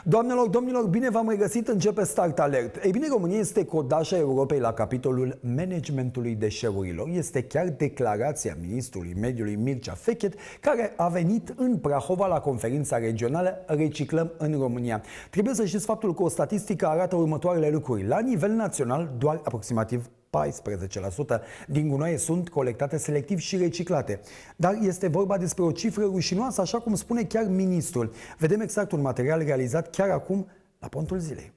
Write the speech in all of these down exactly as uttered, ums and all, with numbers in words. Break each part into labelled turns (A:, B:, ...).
A: Doamnelor, domnilor, bine v-am regăsit, începe Start Alert. Ei bine, România este codașa Europei la capitolul managementului deșeurilor. Este chiar declarația ministrului mediului Mircea Fechet, care a venit în Prahova la conferința regională Reciclăm în România. Trebuie să știți faptul că o statistică arată următoarele lucruri. La nivel național, doar aproximativ paisprezece la sută din gunoaie sunt colectate selectiv și reciclate. Dar este vorba despre o cifră rușinoasă, așa cum spune chiar ministrul. Vedem exact un material realizat chiar acum la Pontul Zilei.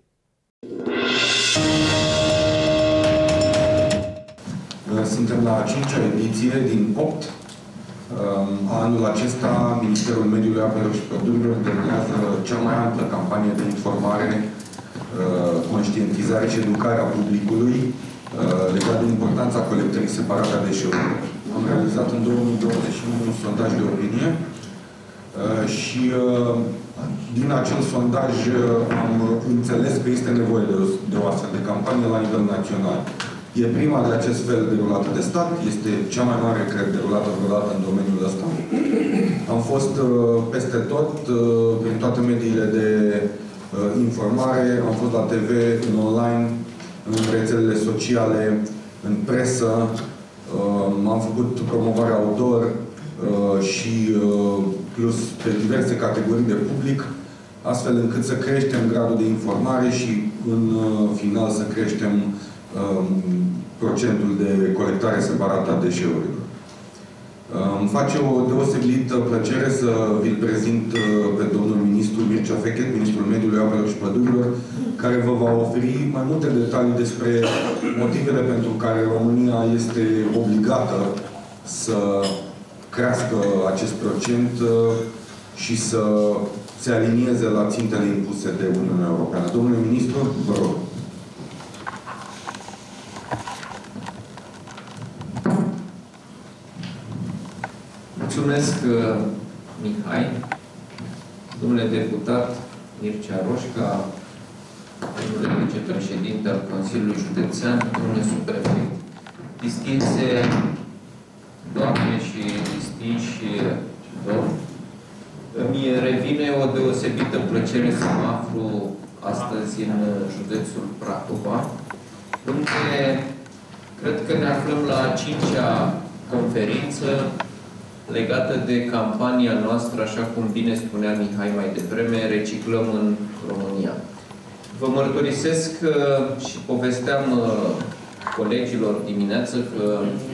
B: Suntem la a cincea ediție din opt. Anul acesta, Ministerul Mediului, Apelor și Pădurilor derulează cea mai amplă campanie de informare, conștientizare și educare a publicului legat de importanța colectării separate a deșeurilor. Am realizat în două mii douăzeci și unu un sondaj de opinie și din acel sondaj am înțeles că este nevoie de o, de o astfel de campanie la nivel național. E prima de acest fel derulată de stat, este cea mai mare, cred, derulată vreodată în domeniul ăsta. Am fost peste tot, prin toate mediile de informare, am fost la T V, în online, în rețelele sociale, în presă, am făcut promovare outdoor și plus pe diverse categorii de public, astfel încât să creștem gradul de informare și în final să creștem procentul de colectare separată a deșeurilor. Îmi face o deosebită plăcere să vi-l prezint pe domnul ministru Mircea Fechet, ministrul Mediului, Apelor și Pădurilor, care vă va oferi mai multe detalii despre motivele pentru care România este obligată să crească acest procent și să se alinieze la țintele impuse de Uniunea Europeană. Domnule ministru, vă rog.
C: Mulțumesc, Mihai, domnule deputat Mircea Roșca, domnule vicepreședinte al Consiliului Județean, domnule subprefect, distinse doamne și distinși domni, îmi revine o deosebită plăcere să mă aflu astăzi în județul Prahova, unde cred că ne aflăm la a cincea conferință legată de campania noastră, așa cum bine spunea Mihai mai devreme, Reciclăm în România. Vă mărturisesc că, și povesteam colegilor dimineață că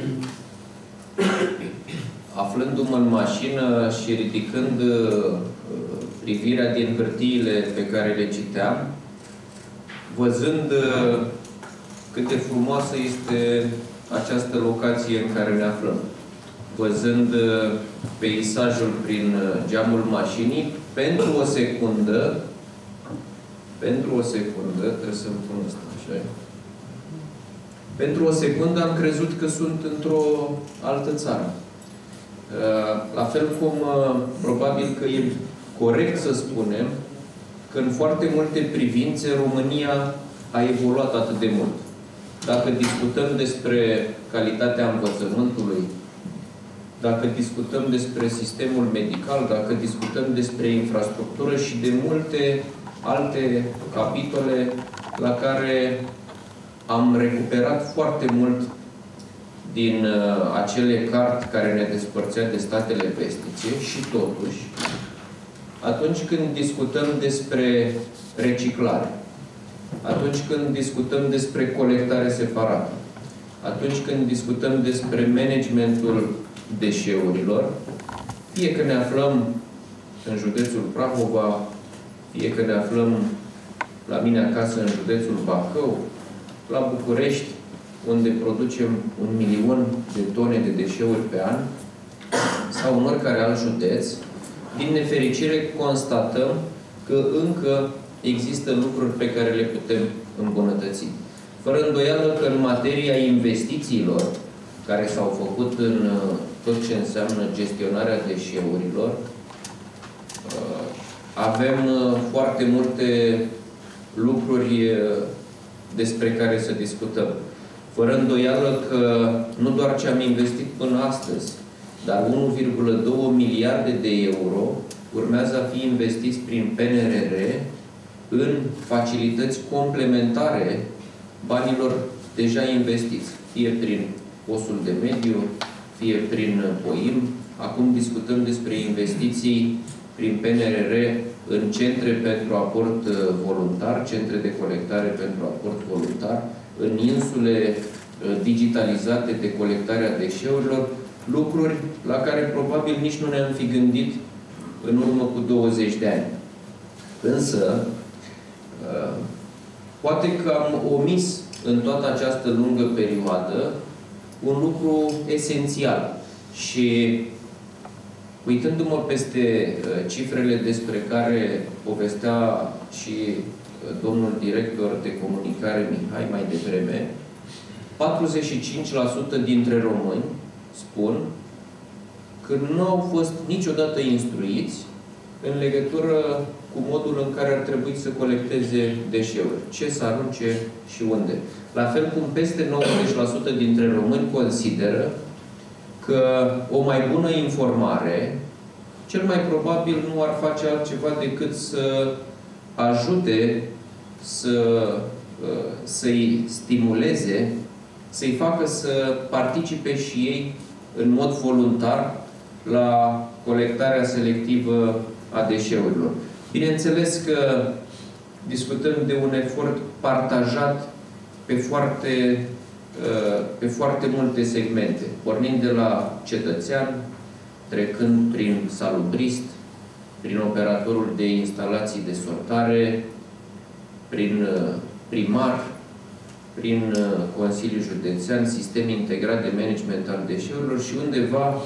C: aflându-mă în mașină și ridicând privirea din hârtiile pe care le citeam, văzând cât de frumoasă este această locație în care ne aflăm, văzând peisajul prin geamul mașinii, pentru o secundă, pentru o secundă, trebuie să-mi pun asta așa, pentru o secundă am crezut că sunt într-o altă țară. La fel cum probabil că e corect să spunem că în foarte multe privințe România a evoluat atât de mult. Dacă discutăm despre calitatea învățământului, dacă discutăm despre sistemul medical, dacă discutăm despre infrastructură și de multe alte capitole la care am recuperat foarte mult din uh, acele cărți care ne despărțea de statele vestice și totuși, atunci când discutăm despre reciclare, atunci când discutăm despre colectare separată, atunci când discutăm despre managementul deșeurilor, fie că ne aflăm în județul Prahova, fie că ne aflăm la mine acasă în județul Bacău, la București, unde producem un milion de tone de deșeuri pe an, sau în oricare alt județ, din nefericire constatăm că încă există lucruri pe care le putem îmbunătăți. Fără îndoială că în materia investițiilor care s-au făcut în tot ce înseamnă gestionarea deșeurilor, avem foarte multe lucruri despre care să discutăm. Fără îndoială că nu doar ce am investit până astăzi, dar unu virgulă doi miliarde de euro urmează a fi investiți prin P N R R în facilități complementare banilor deja investiți, fie prin postul de mediu, fie prin POIM. Acum discutăm despre investiții prin P N R R în centre pentru aport voluntar, centre de colectare pentru aport voluntar, în insule digitalizate de colectarea deșeurilor, lucruri la care probabil nici nu ne-am fi gândit în urmă cu douăzeci de ani. Însă, poate că am omis în toată această lungă perioadă un lucru esențial. Și uitându-mă peste cifrele despre care povestea și domnul director de comunicare Mihai mai devreme, patruzeci și cinci la sută dintre români spun că nu au fost niciodată instruiți în legătură cu modul în care ar trebui să colecteze deșeuri, ce să arunce și unde. La fel cum peste nouăzeci la sută dintre români consideră că o mai bună informare, cel mai probabil nu ar face altceva decât să ajute să, să-i stimuleze, să-i facă să participe și ei în mod voluntar la colectarea selectivă a deșeurilor. Bineînțeles că discutăm de un efort partajat pe foarte, pe foarte multe segmente, pornind de la cetățean, trecând prin salubrist, prin operatorul de instalații de sortare, prin primar, prin Consiliul Județean, sistem integrat de management al deșeurilor și undeva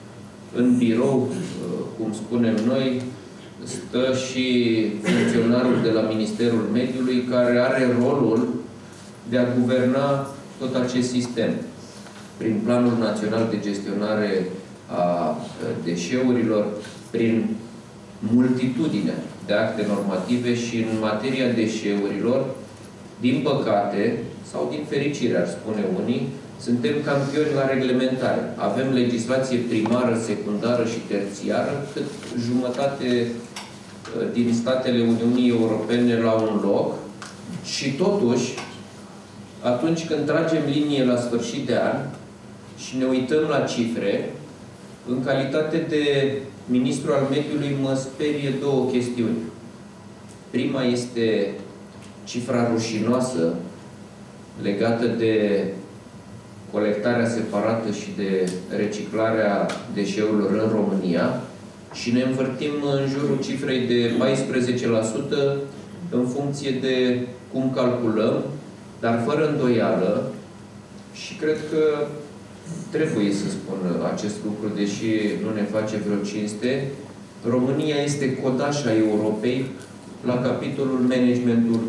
C: în birou, cum spunem noi, stă și funcționarul de la Ministerul Mediului, care are rolul de a guverna tot acest sistem. Prin Planul Național de Gestionare a deșeurilor, prin multitudine de acte normative și în materia deșeurilor, din păcate, sau din fericire, ar spune unii, suntem campioni la reglementare. Avem legislație primară, secundară și terțiară, cât jumătate din statele Uniunii Europene la un loc și totuși, atunci când tragem linie la sfârșit de an și ne uităm la cifre, în calitate de ministru al mediului mă sperie două chestiuni. Prima este cifra rușinoasă legată de colectarea separată și de reciclarea deșeurilor în România și ne învârtim în jurul cifrei de paisprezece la sută în funcție de cum calculăm, dar fără îndoială, și cred că trebuie să spun acest lucru, deși nu ne face vreo cinste, România este codașa Europei la capitolul managementul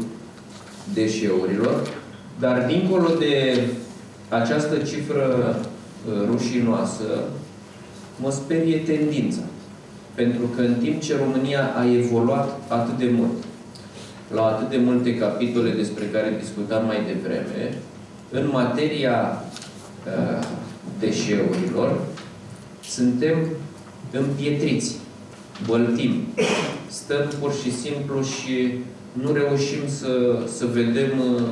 C: deșeurilor, dar dincolo de această cifră rușinoasă, mă sperie tendința. Pentru că în timp ce România a evoluat atât de mult, la atât de multe capitole despre care discutam mai devreme, în materia uh, deșeurilor, suntem împietriți, băltim, stăm pur și simplu și nu reușim să, să vedem uh,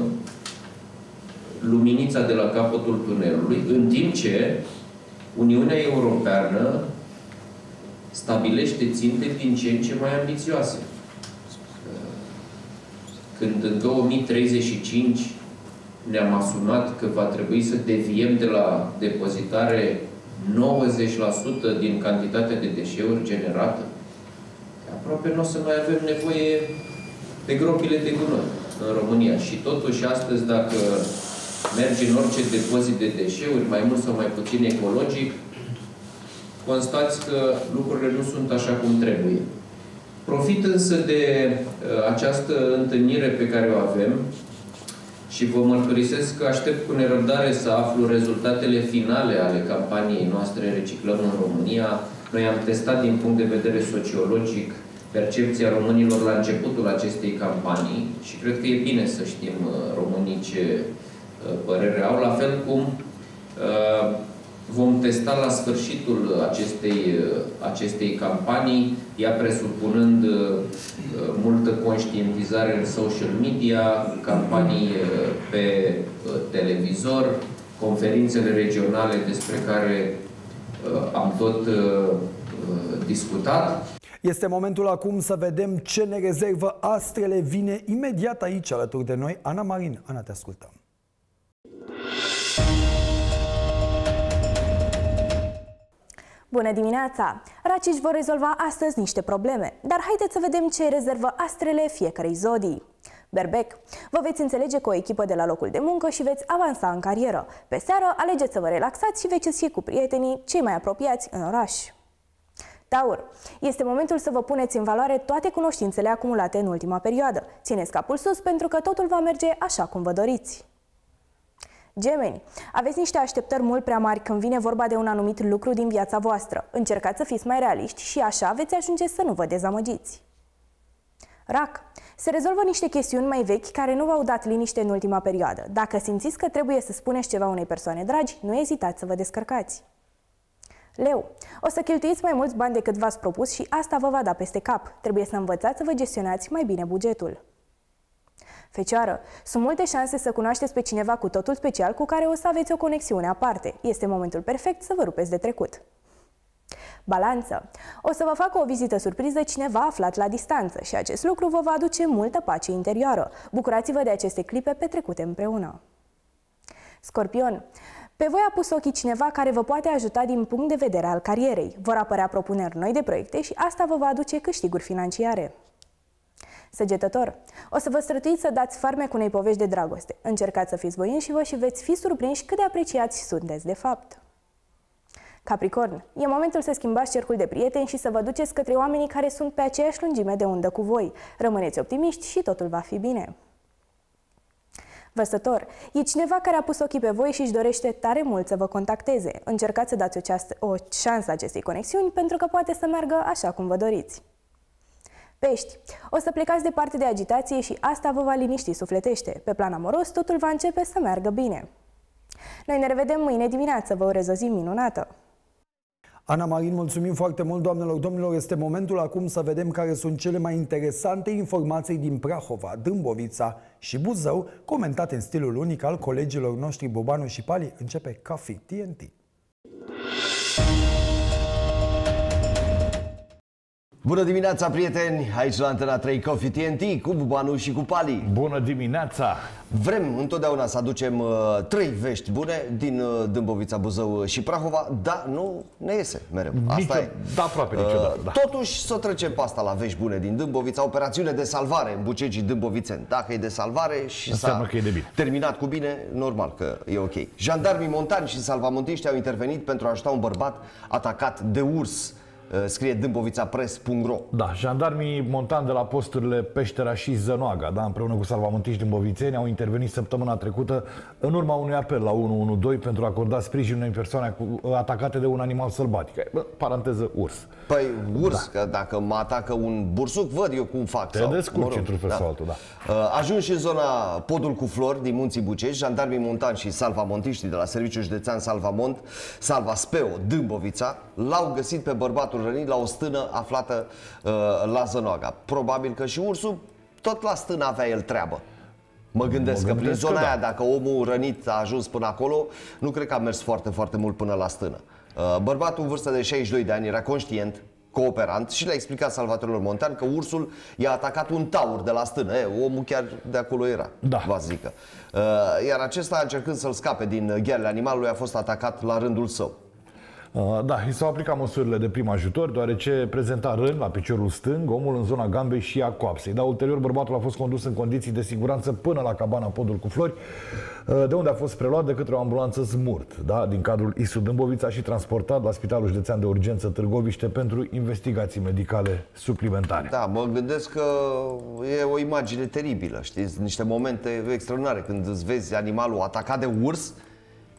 C: luminița de la capătul tunelului, în timp ce Uniunea Europeană stabilește ținte din ce în ce mai ambițioase. Când în două mii treizeci și cinci ne-am asumat că va trebui să deviem de la depozitare nouăzeci la sută din cantitatea de deșeuri generată, aproape nu o să mai avem nevoie de gropile de gunoi în România. Și totuși, astăzi, dacă mergi în orice depozit de deșeuri, mai mult sau mai puțin ecologic, constați că lucrurile nu sunt așa cum trebuie. Profit însă de uh, această întâlnire pe care o avem și vă mărturisesc că aștept cu nerăbdare să aflu rezultatele finale ale campaniei noastre Reciclăm în România. Noi am testat din punct de vedere sociologic percepția românilor la începutul acestei campanii și cred că e bine să știm uh, românii ce uh, părere au, la fel cum uh, Vom testa la sfârșitul acestei, acestei campanii, ea presupunând multă conștientizare în social media, campanii pe televizor, conferințele regionale despre care am tot discutat.
A: Este momentul acum să vedem ce ne rezervă astrele. Vine imediat aici alături de noi Ana Marin. Ana, te ascultăm.
D: Bună dimineața! Racii își vor rezolva astăzi niște probleme, dar haideți să vedem ce rezervă astrele fiecarei zodii. Berbec, vă veți înțelege cu o echipă de la locul de muncă și veți avansa în carieră. Pe seară, alegeți să vă relaxați și veți ieși cu prietenii cei mai apropiați în oraș. Taur, este momentul să vă puneți în valoare toate cunoștințele acumulate în ultima perioadă. Țineți capul sus pentru că totul va merge așa cum vă doriți. Gemeni, aveți niște așteptări mult prea mari când vine vorba de un anumit lucru din viața voastră. Încercați să fiți mai realiști și așa veți ajunge să nu vă dezamăgiți. Rac, se rezolvă niște chestiuni mai vechi care nu v-au dat liniște în ultima perioadă. Dacă simțiți că trebuie să spuneți ceva unei persoane dragi, nu ezitați să vă descărcați. Leu, o să cheltuiți mai mulți bani decât v-ați propus și asta vă va da peste cap. Trebuie să învățați să vă gestionați mai bine bugetul. Fecioară, sunt multe șanse să cunoașteți pe cineva cu totul special cu care o să aveți o conexiune aparte. Este momentul perfect să vă rupeți de trecut. Balanță, o să vă facă o vizită surpriză cineva aflat la distanță și acest lucru vă va aduce multă pace interioară. Bucurați-vă de aceste clipe petrecute împreună. Scorpion, pe voi a pus ochii cineva care vă poate ajuta din punct de vedere al carierei. Vor apărea propuneri noi de proiecte și asta vă va aduce câștiguri financiare. Săgetător, o să vă străduiți să dați farmec unei povești de dragoste. Încercați să fiți voi înși și veți fi surprinși cât de apreciați sunteți de fapt. Capricorn, e momentul să schimbați cercul de prieteni și să vă duceți către oamenii care sunt pe aceeași lungime de undă cu voi. Rămâneți optimiști și totul va fi bine. Vărsător, e cineva care a pus ochii pe voi și își dorește tare mult să vă contacteze. Încercați să dați o, ceasă, o șansă acestei conexiuni pentru că poate să meargă așa cum vă doriți. Pești, o să plecați departe de agitație și asta vă va liniști sufletește. Pe plan amoros, totul va începe să meargă bine. Noi ne revedem mâine dimineață, vă urez o zi minunată!
A: Ana Marin, mulțumim foarte mult, doamnelor, domnilor. Este momentul acum să vedem care sunt cele mai interesante informații din Prahova, Dâmbovița și Buzău, comentate în stilul unic al colegilor noștri Bobanu și Pali. Începe Coffee T N T.
E: Bună dimineața, prieteni! Aici la Antena trei Coffee T N T cu Bubanu și cu Pali.
F: Bună dimineața!
E: Vrem întotdeauna să aducem uh, trei vești bune din uh, Dâmbovița, Buzău și Prahova, dar nu ne iese mereu. Asta
F: Nicio,
E: e.
F: Da, aproape niciodată.
E: Uh,
F: da.
E: Totuși, să trecem pe asta la vești bune din Dâmbovița. Operațiune de salvare în Bucegii dâmbovițeni. Dacă e de salvare și s-a terminat cu bine, normal că e ok. Jandarmii montani și salvamontiști au intervenit pentru a ajuta un bărbat atacat de urs. Scrie dâmbovița press punct ro.
F: Da, jandarmii montani de la posturile Peștera și Zănoaga, da, împreună cu salvamontiști dâmbovițeni, au intervenit săptămâna trecută în urma unui apel la unu unu doi pentru a acorda sprijin unei persoane atacate de un animal sălbatic. Bă, paranteză, urs.
E: Păi urs, da. Că dacă mă atacă un bursuc, văd eu cum fac.
F: Te sau, descurci mă rog, într-un fel da. sau altul, da.
E: Ajunși în zona Podul cu Flori din Munții Bucești, jandarmii montani și salvamontiștii de la Serviciul Județean Salvamont, Salva Speo, Dâmbovița, l-au găsit pe bărbatul rănit la o stână aflată uh, la Zănoaga. Probabil că și ursul tot la stână avea el treabă. Mă gândesc, mă că prin zona că aia, da. Dacă omul rănit a ajuns până acolo, nu cred că a mers foarte, foarte mult până la stână. Uh, bărbatul în vârstă de șaizeci și doi de ani era conștient, cooperant și le-a explicat salvatorilor montani că ursul i-a atacat un taur de la stână. E, omul chiar de acolo era,
F: da.
E: vă zică. Uh, iar acesta, încercând să-l scape din ghearele animalului, a fost atacat la rândul său.
F: Da, i s-au aplicat măsurile de prim ajutor, deoarece prezenta răni la piciorul stâng, omul în zona gambei și a coapsei. Dar ulterior bărbatul a fost condus în condiții de siguranță până la cabana Podul cu Flori, de unde a fost preluat de către o ambulanță Smurt, da, din cadrul I S U Dâmbovița și transportat la Spitalul Județean de Urgență Târgoviște pentru investigații medicale suplimentare.
E: Da, mă gândesc că e o imagine teribilă, știți? Niște momente extraordinare când îți vezi animalul atacat de urs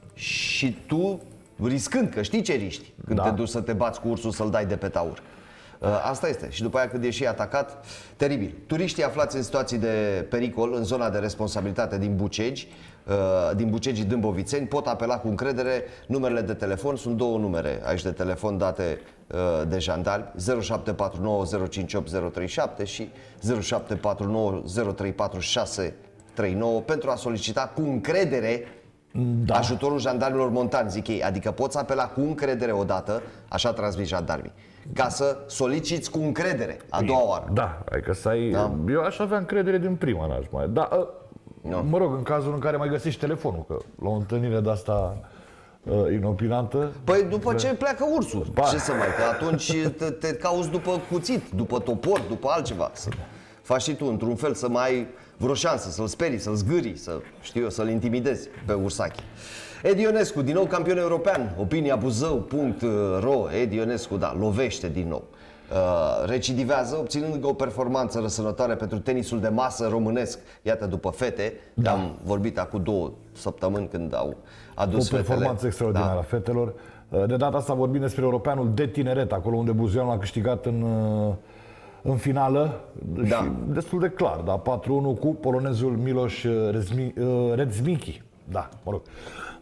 E: și tu riscând, că știi ce riști când da. te duci să te bați cu ursul să-l dai de pe taur. Asta este. Și după aia când e și atacat, teribil. Turiștii aflați în situații de pericol în zona de responsabilitate din Bucegi, din Bucegii Dâmbovițeni, pot apela cu încredere. Numerele de telefon sunt două numere aici de telefon date de jandarmi, zero șapte patru nouă zero cinci opt zero trei șapte și zero șapte patru nouă zero trei patru șase trei nouă pentru a solicita cu încredere da. ajutorul jandarmilor montani, zic ei. Adică poți apela cu încredere odată, așa transmit jandarmii, ca să soliciți cu încredere a doua oară.
F: Da, adică să ai... Da. Eu aș avea încredere din prima, n-aș mai... Da, no. Mă rog, în cazul în care mai găsești telefonul, că la o întâlnire de asta uh, inopinantă...
E: Păi după ce pleacă ursul, ba. ce să mai, că atunci te, te cauți după cuțit, după topor, după altceva. Să faci și tu, într-un fel, să mai ai vreo șansă, să-l sperii, să-l zgârii, să, știu eu, să-l intimidezi pe ursache. Edi Ionescu, din nou campion european, opinia buzău punct ro, Edi Ionescu, da, lovește din nou. Uh, recidivează, obținând o performanță răsănătoare pentru tenisul de masă românesc. Iată, după fete, da. am vorbit acum două săptămâni când au adus
F: fetele. O performanță
E: fetele.
F: extraordinară a fetelor. De data asta vorbim despre europeanul de tineret, acolo unde Buzoianul a câștigat în, în finală, da. și destul de clar, da, patru unu cu polonezul Miloš Redzmiki. Da, mă rog.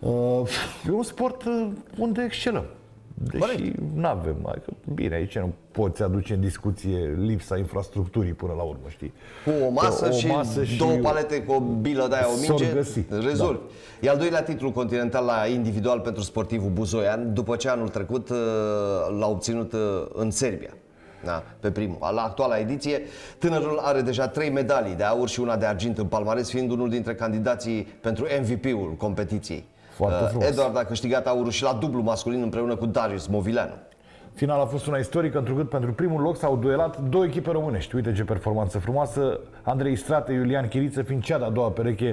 F: E un sport unde excelăm. Deși nu avem, adică, bine, aici nu poți aduce în discuție lipsa infrastructurii până la urmă, știi?
E: Cu o masă, o, o și, masă și două palete cu o bilă de aia, o minge, rezolvi. Da. E al doilea titlu continental la individual pentru sportivul buzoian, după ce anul trecut l-a obținut în Serbia. Da, pe primul. La actuala ediție, tânărul are deja trei medalii de aur și una de argint în palmares, fiind unul dintre candidații pentru M V P-ul competiției. Uh, Eduard a câștigat aurul și la dublu masculin împreună cu Darius Movileanu.
F: Finala a fost una istorică, întrucât pentru primul loc s-au duelat două echipe românești. Uite ce performanță frumoasă, Andrei Strate, Iulian Chiriță, fiind cea de-a doua pereche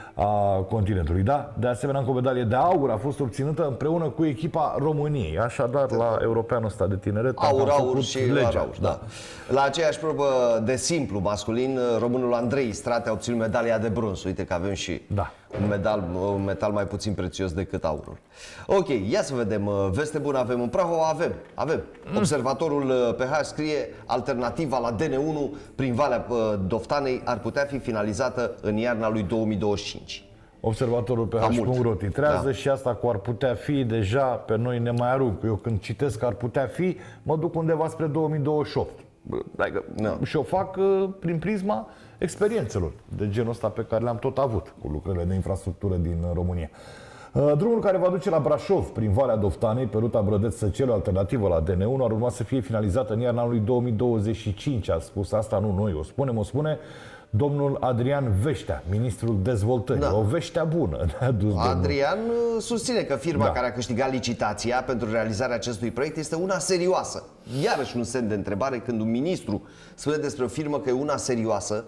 F: a continentului. Da? De asemenea, încă o medalie de aur a fost obținută împreună cu echipa României. Așadar, la europeanul ăsta de tineret
E: aur, aur și legea. Aur, da. La aceeași probă de simplu masculin, românul Andrei Strate a obținut medalia de bronz. Uite că avem și
F: da.
E: un, medal, un metal mai puțin prețios decât aurul. Ok, ia să vedem. Veste bună avem în Prahova? Avem. avem. Mm. Observatorul P H scrie: alternativa la D N unu prin Valea Doftanei ar putea fi finalizată în iarna lui două mii douăzeci și cinci.
F: Observatorul P H punct ro titrează, da. și asta cu ar putea fi, deja pe noi ne mai arunc. Eu când citesc ar putea fi, mă duc undeva spre două mii douăzeci și opt. Adică, no. Și o fac uh, prin prisma experiențelor de genul ăsta pe care le-am tot avut cu lucrările de infrastructură din România. Uh, drumul care va duce la Brașov prin Valea Doftanei, pe ruta Brădeț-Săcelu, alternativă la D N unu, ar urma să fie finalizată în iarna anului două mii douăzeci și cinci. A spus asta, nu noi o spunem, o spune domnul Adrian Veștea, ministrul dezvoltării. Da. O vestea bună.
E: Adrian domnul. susține că firma da. care a câștigat licitația pentru realizarea acestui proiect este una serioasă. Iarăși un semn de întrebare când un ministru spune despre o firmă că e una serioasă.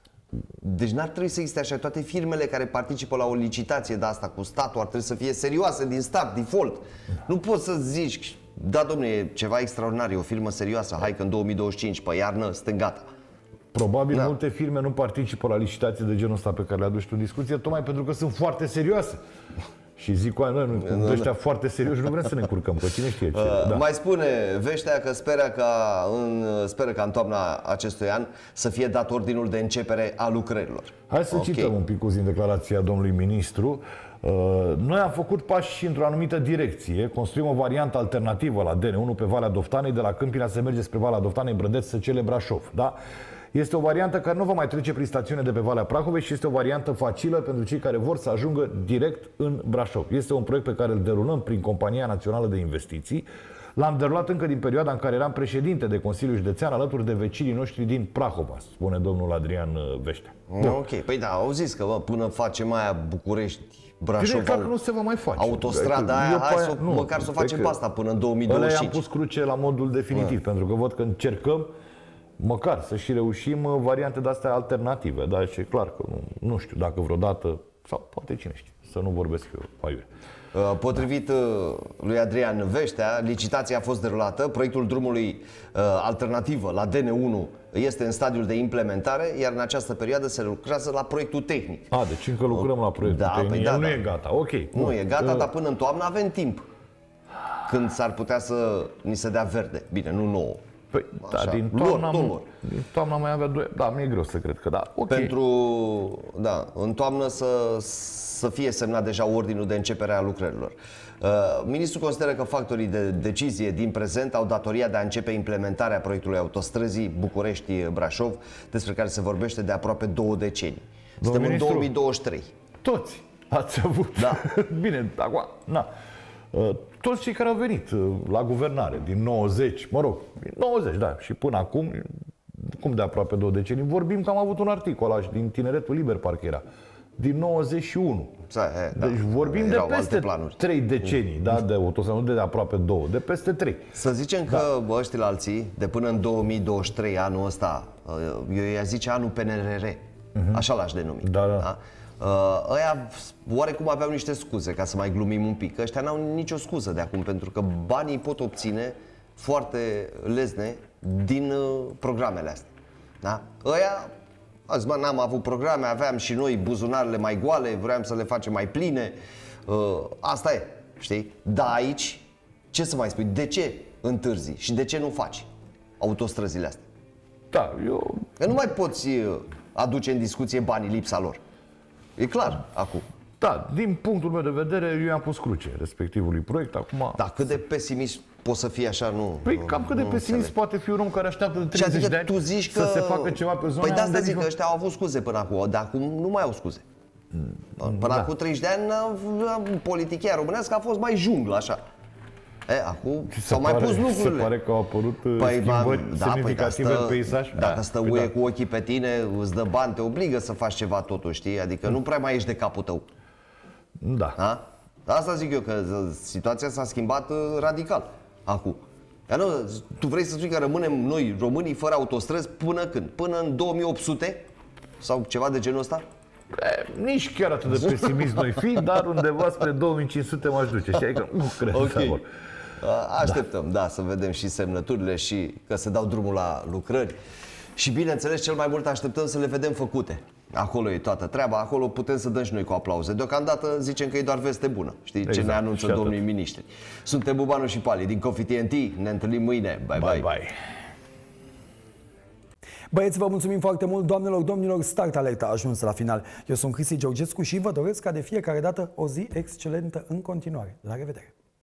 E: Deci n-ar trebui să existe așa. Toate firmele care participă la o licitație de asta cu statul ar trebui să fie serioase din start, default. Da. Nu poți să zici, da domnule, e ceva extraordinar, e o firmă serioasă, hai că în două mii douăzeci și cinci, pe iarnă, suntem gata.
F: Probabil da. multe firme nu participă la licitații de genul ăsta pe care le aduci tu în discuție, tocmai pentru că sunt foarte serioase. Și zic cu noi, noi ăștia foarte serioși, nu vrem să ne încurcăm, că cine știe ce.
E: Uh,
F: da.
E: Mai spune Veștea că speră ca în, speră ca în toamna acestui an să fie dat ordinul de începere a lucrărilor.
F: Hai să okay. cităm un pic din declarația domnului ministru. Uh, noi am făcut pași într-o anumită direcție, construim o variantă alternativă la D N unu pe Valea Doftanei, de la Câmpina se merge spre Valea Doftanei, Brădeț, Săcele, Brașov. Da? Este o variantă care nu va mai trece prin stațiune de pe Valea Prahovei și este o variantă facilă pentru cei care vor să ajungă direct în Brașov. Este un proiect pe care îl derulăm prin Compania Națională de Investiții. L-am derulat încă din perioada în care eram președinte de Consiliul Județean alături de vecinii noștri din Prahova, spune domnul Adrian Veștea.
E: Ok, păi da, au zis că bă, până facem aia București, Brașov,
F: clar că nu se va mai face.
E: Autostrada aia, hai să, nu, măcar să o facem pe asta până în două mii douăzeci și cinci.
F: Ăla i-am pus cruce la modul definitiv, da. pentru că văd că încercăm măcar să și reușim variante de-astea alternative, dar și e clar că nu, nu știu dacă vreodată, sau poate cine știe, să nu vorbesc eu aiurea.
E: Potrivit lui Adrian Veștea, licitația a fost derulată, proiectul drumului alternativă la D N unu este în stadiul de implementare, iar în această perioadă se lucrează la proiectul tehnic.
F: A, deci încă lucrăm la proiectul
E: da,
F: tehnic,
E: păi da,
F: nu
E: da.
F: e gata, ok.
E: Nu bun. e gata, uh. dar până în toamnă avem timp, când s-ar putea să ni se dea verde. Bine, nu nouă.
F: Păi, da,
E: Așa,
F: din
E: lor,
F: toamna,
E: tot lor.
F: din toamna mai avea doi. Da, mi-e greu să cred că da. Okay.
E: Pentru, da, în toamnă să, să fie semnat deja ordinul de începere a lucrărilor. Uh, Ministrul consideră că factorii de decizie din prezent au datoria de a începe implementarea proiectului autostrăzii București-Brașov, despre care se vorbește de aproape două decenii. Suntem
F: Domnul
E: în
F: ministru,
E: două mii douăzeci și trei.
F: Toți ați avut.
E: Da.
F: Bine, acum, na. Toți cei care au venit la guvernare din nouăzeci, mă rog, nouăzeci, da, și până acum, cum de aproape două decenii, vorbim că am avut un articol ăla din Tineretul Liber, parcă era, din nouăzeci și unu.
E: Da,
F: deci vorbim de peste trei decenii, da, de autostradă, nu de aproape două, de peste trei.
E: Să zicem că da. ăștia alții, de până în două mii douăzeci și trei, anul ăsta, eu i-a zice anul P N R R, uh-huh. așa l-aș denumi.
F: Da, da.
E: Da? Uh, ăia oarecum aveau niște scuze, ca să mai glumim un pic. Ăștia n-au nicio scuză de acum, pentru că banii pot obține foarte lezne din uh, programele astea. Da? Ăia, azi, mă, n-am avut programe, aveam și noi buzunarele mai goale, vreau să le facem mai pline. Uh, asta e, știi? Dar aici, ce să mai spui? De ce întârzi și de ce nu faci autostrăzile astea?
F: Da, eu...
E: Că nu mai poți aduce în discuție banii, lipsa lor. E clar, acum.
F: Da, din punctul meu de vedere, eu am pus cruce respectivului proiect. Acum...
E: Da, cât de pesimist poți să fii așa, nu...
F: Păi
E: nu,
F: cam cât de pesimist
E: înțeleg.
F: poate fi un om care așteaptă de treizeci
E: adică
F: de ani
E: tu zici că...
F: să se facă ceva pe zona.
E: Păi de asta zic
F: nici...
E: că ăștia au avut scuze până acum, dar acum nu mai au scuze. Până
F: da.
E: acum treizeci de ani, politichia românească a fost mai junglă, așa. E, acum s-au mai pus lucrurile.
F: Se pare că au apărut
E: păi,
F: schimbări
E: da,
F: semnificative
E: păi,
F: în peisaj.
E: Dacă
F: da,
E: stă
F: păi,
E: U E
F: da.
E: cu ochii pe tine, îți dă bani, te obligă să faci ceva totuși, știi? Adică nu prea mai ești de capul tău.
F: Da.
E: Da? Asta zic eu, că situația s-a schimbat radical acum. Dar nu, tu vrei să spui că rămânem noi, românii, fără autostrăzi până când? Până în două mii opt sute? Sau ceva de genul ăsta?
F: E, nici chiar atât de pesimist noi fi, dar undeva spre două mii cinci sute m-aș duce. Și adică nu cred
E: Ok.
F: că vor.
E: Așteptăm, da. da, să vedem și semnăturile și că se dau drumul la lucrări. Și bineînțeles, cel mai mult așteptăm să le vedem făcute. Acolo e toată treaba, acolo putem să dăm și noi cu aplauze. Deocamdată zicem că e doar veste bună. Știi exact. Ce ne anunță domnii miniștri. Suntem Bubanu și Pali din Coffee T N T. Ne întâlnim mâine. Bye, bye.
F: Bye, bye.
A: Băieți, vă mulțumim foarte mult, doamnelor, domnilor, Start Alert a ajuns la final. Eu sunt Cristi Georgescu și vă doresc ca de fiecare dată o zi excelentă în continuare. La revedere!